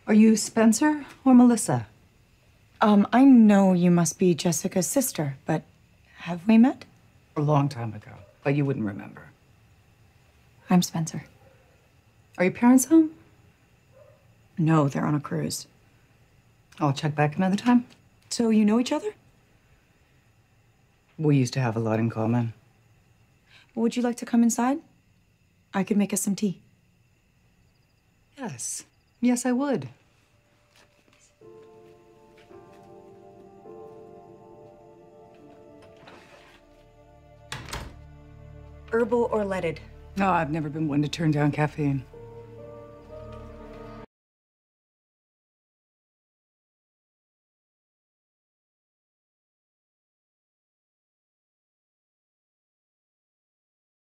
Are you Spencer or Melissa? I know you must be Jessica's sister, but have we met? A long time ago, but you wouldn't remember. I'm Spencer. Are your parents home? No, they're on a cruise. I'll check back another time. So you know each other? We used to have a lot in common. Would you like to come inside? I could make us some tea. Yes. Yes, I would. Herbal or leaded? No, I've never been one to turn down caffeine.